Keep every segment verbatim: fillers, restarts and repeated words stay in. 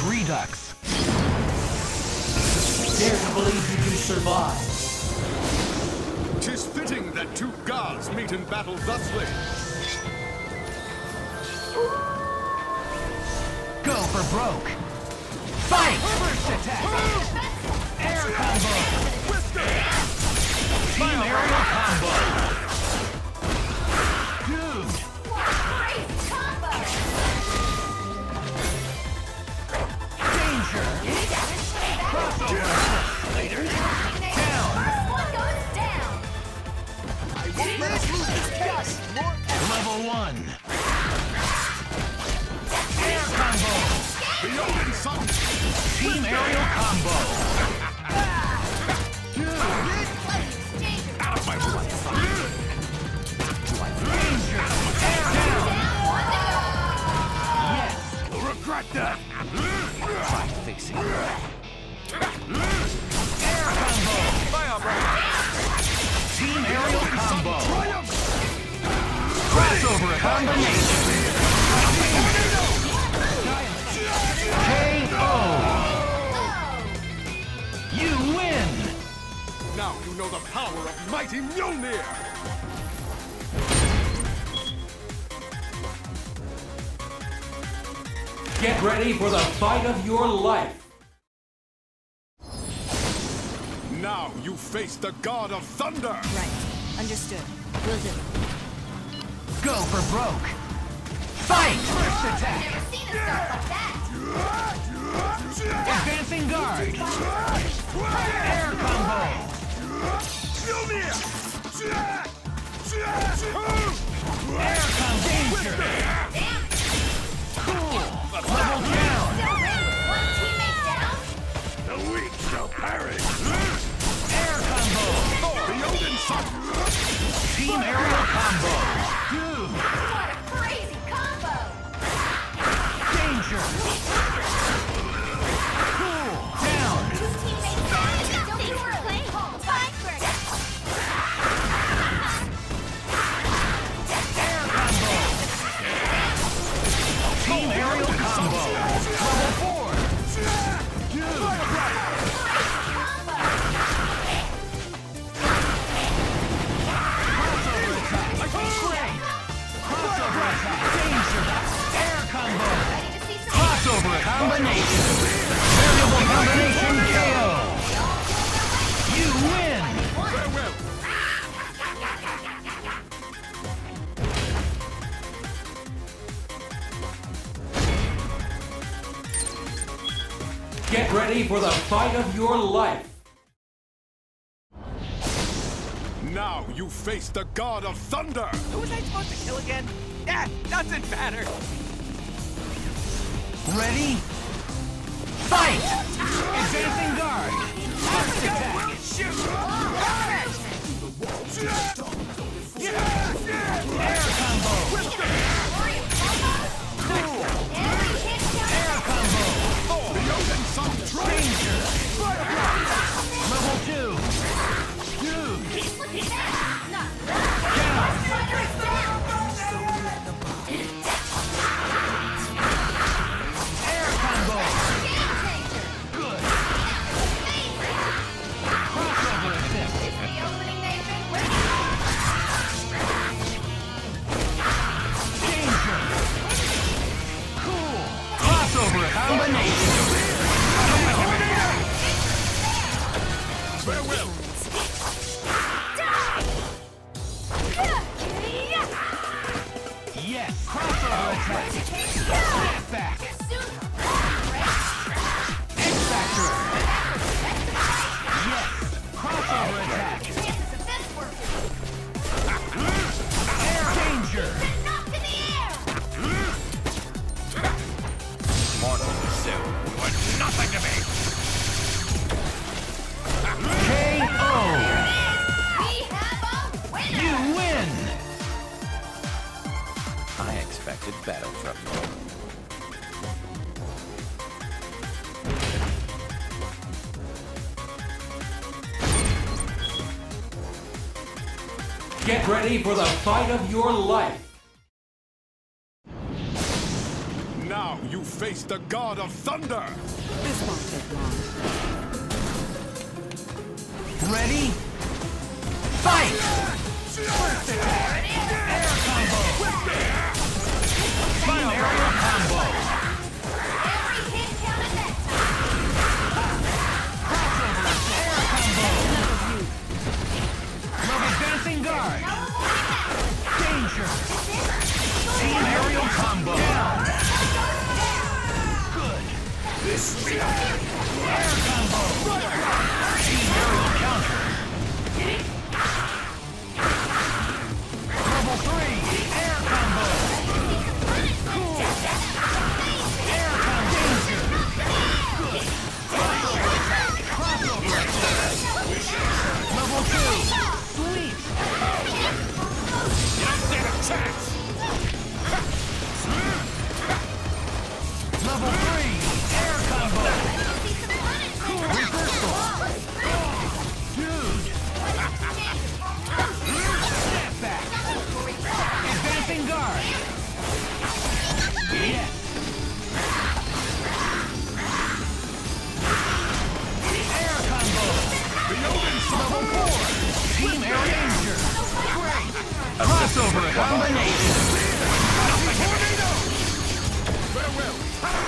Redux. Dare to believe you can survive. Tis fitting that two gods meet in battle thusly. Go for broke. Fight! First attack! Air combo! Wesker! Team aerial combo! Dude! Great combo! Danger! Crossover! Later! Down! First one goes down! Let us lose this chaos! Level one! Air combo! The Odin Sun! Team aerial combo! Out of my way! Danger! Air down! Yes! You'll regret that! Try fixing it. Air combo! Firebrand! Team aerial combo! Crossover combination! K O! You win! Now you know the power of mighty Mjolnir! Get ready for the fight of your life! Now you face the God of Thunder! Right. Understood. Will do. Go for broke! Fight! First attack! Never seen a start like that! Advancing guard! Air combo! Mjolnir! Air combo! Danger! Damn! Cool! Level down! Still in! One teammate down! The weak shall perish! Air combo! The Odin Sun! Team aerial combo! Dude! What a crazy combo! Danger! Cool! Down! Two teammates down! Don't be worried! Firebrand! Air combo! Team aerial combo! Level four! Dude! Crossover attack! Great! Crossover attack! Danger! Air combo! Ready to see some Crossover combination! Variable combination K O! You win! Farewell! Get ready for the fight of your life! Now you face the God of Thunder! Who was I supposed to kill again? Eh, doesn't matter. Ready? Fight! Advancing guard! First attack! Shoot! Air combo! Cool! Air combo! The Odin Sun Train! Danger! Level two! Dude! Down! Air combo! Good! Crossover assist! Danger! Cool! Crossover combination! Farewell! Yes! Crossover attack! Step back! X-Factor! Yes! Crossover attack! Air danger! Mortal soul was nothing to me! K O! You win! I expected better from you. Get ready for the fight of your life! Now Now you face the God of Thunder! This won't take long. Ready? Fight! First attack! Air combo! Team aerial combo! Every hit counted that Crossover air combo! Level dancing guard! Danger! Team aerial combo! Good! This Air combo! Team aerial counter! Level three! Air combo! Cool! Air combo! Danger! Good! Crossover attack! Crossover attack! Level two! Sweet! You don't stand a chance! Level three! Air combo! Reversal! Dude! Step back! Advancing guard! Yes! Air combo! Level four! Team air danger! Great! Crossover combination! Farewell!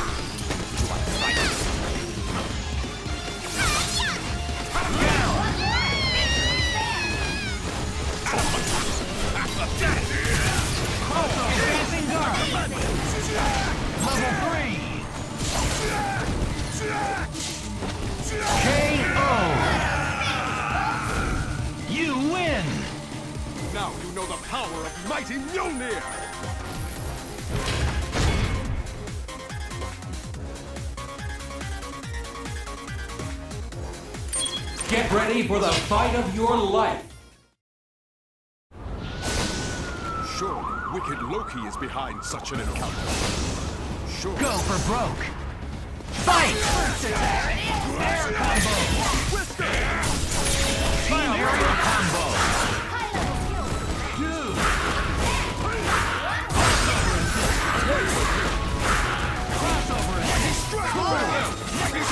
Advancing guard! Level three! K O! You win! Now you know the power of mighty Mjolnir! Get ready for the fight of your life. Surely wicked Loki is behind such an encounter. Sure. Go for broke! Fight! First attack! Air combo! Team aerial combo! Dude! Crossover attack! Crossover attack!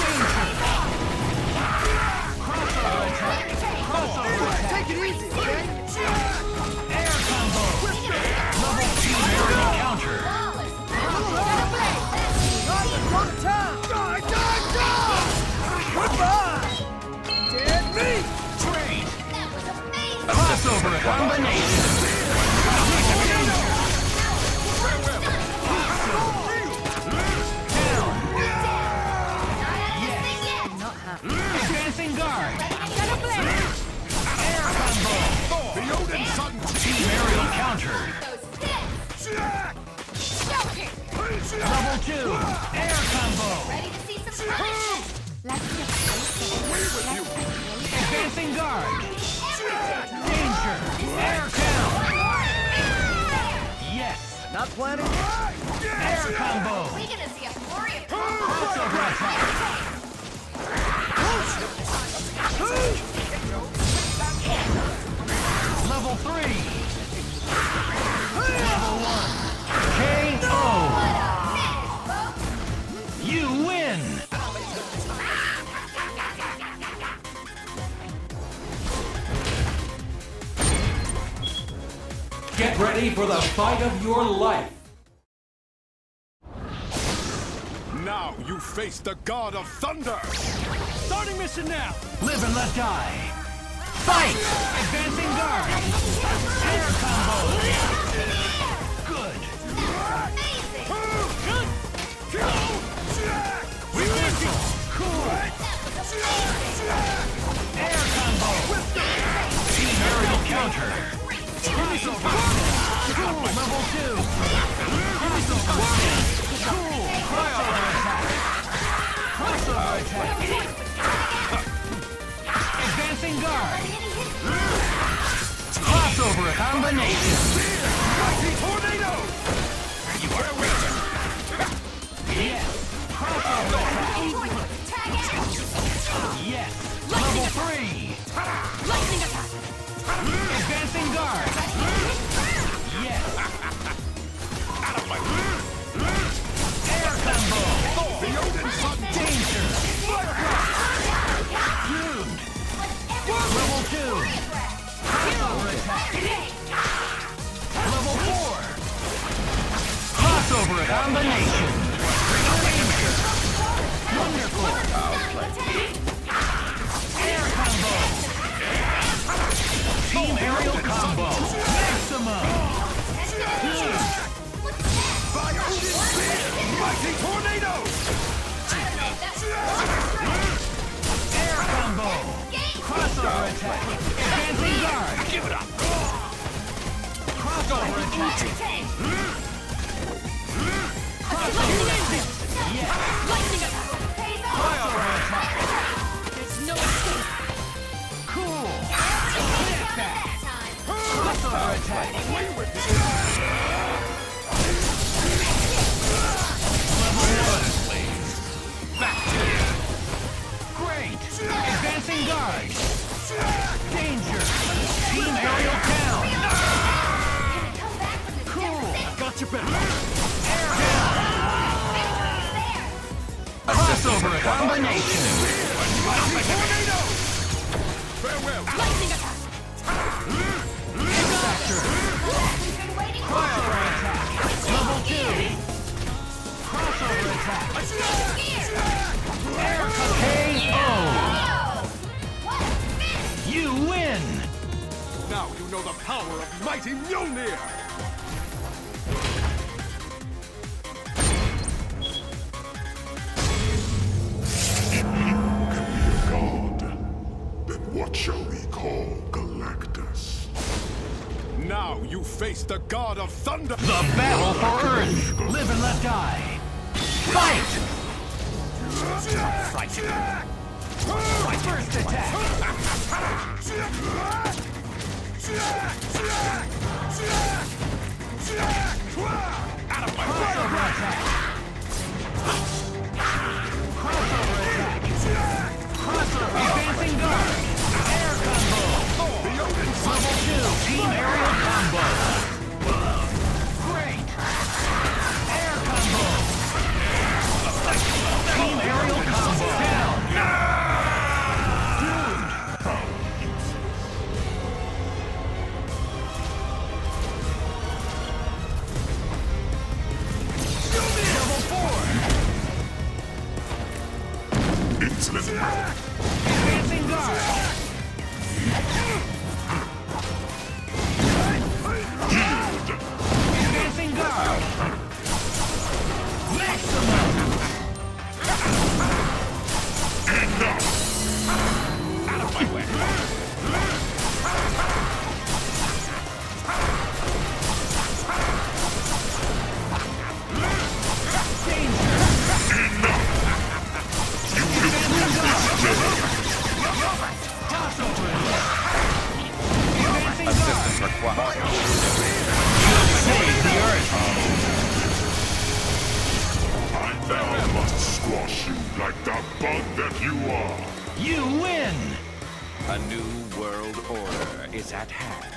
Crossover attack! Crossover attack! Take it easy, okay? Air combo! Level team aerial counter! Trade! Crossover combination! Down! Yes! Not happy. Advancing guard! Air combo! The Odin Sun! Team aerial counter! Level two! Air combo! Ready to see some punishment? Advancing guard! Danger! Air down! Yes! Not planning? Air combo! We're gonna see a flurry of Crossover attack! Level three! Level one! K O! You win! Get ready for the fight of your life. Now you face the God of Thunder! Starting mission now! Live and let die! Fight! Advancing guard! Air combo! Good! Reversal! Cool! Air combo! Team aerial counter! Crossover! Cool! Level two! Crossover! Cool! Crossover attack! Crossover attack! Advancing guard! Crossover combination! combination. Wonderful. Air combo. Team aerial combo. Maximum. Fire! Mighty tornado! Air combo. Crossover attack. Advancing guard. Give it up! Crossover attack. Crossover attack. Yes. Crossover attack. There's no escape. Cool. Hit that. Crossover attack. Away with it! Level one, please. Back to you. Great. Advancing guard. Danger. Team aerial down. Cool. Got your back! Air down. Crossover combination. Mighty tornado! Farewell! Hit factor. Crossover attack. Level two. Crossover attack. Air K O. You win. Now you know the power of Mighty Mjolnir! God, then what shall we call Galactus? Now you face the God of Thunder! The battle for Earth. Live and let die. Fight. Fight. First attack. Crossover attack. Crossover attack. Crossover. Advancing guard. Air combo. Level two. Team aerial combo. Great. Air combo. Team aerial combo. Down. Dude. Level four. Excellent. Advancing guard. Advancing guard. Maximum. Enough! Out of my way! Assistance required. Save the Earth. I now must squash you like the bug that you are. You win. A new world order is at hand.